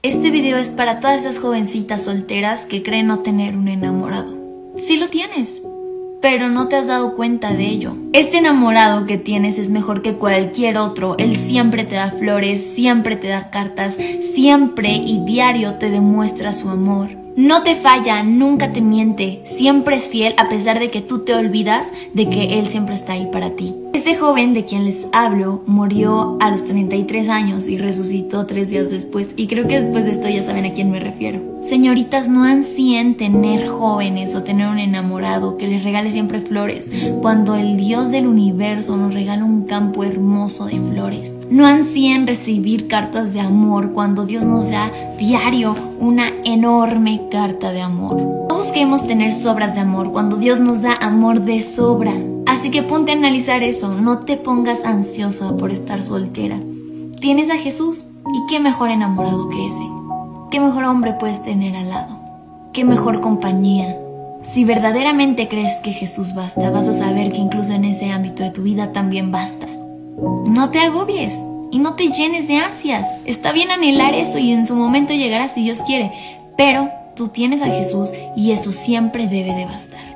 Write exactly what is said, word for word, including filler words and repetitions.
Este video es para todas esas jovencitas solteras que creen no tener un enamorado. Sí lo tienes, pero no te has dado cuenta de ello. Este enamorado que tienes es mejor que cualquier otro. Él siempre te da flores, siempre te da cartas, siempre y diario te demuestra su amor. No te falla, nunca te miente, siempre es fiel a pesar de que tú te olvidas de que él siempre está ahí para ti. Este joven de quien les hablo murió a los treinta y tres años y resucitó tres días después, y creo que después de esto ya saben a quién me refiero. Señoritas, no ansíen tener jóvenes o tener un enamorado que les regale siempre flores, cuando el Dios del universo nos regala un campo hermoso de flores. No ansíen recibir cartas de amor cuando Dios nos da diario una enorme carta de amor. No busquemos tener sobras de amor cuando Dios nos da amor de sobra. Así que ponte a analizar eso, no te pongas ansiosa por estar soltera. Tienes a Jesús, y qué mejor enamorado que ese. Qué mejor hombre puedes tener al lado. Qué mejor compañía. Si verdaderamente crees que Jesús basta, vas a saber que incluso en ese ámbito de tu vida también basta. No te agobies y no te llenes de ansias. Está bien anhelar eso y en su momento llegará si Dios quiere, pero tú tienes a Jesús y eso siempre debe de bastar.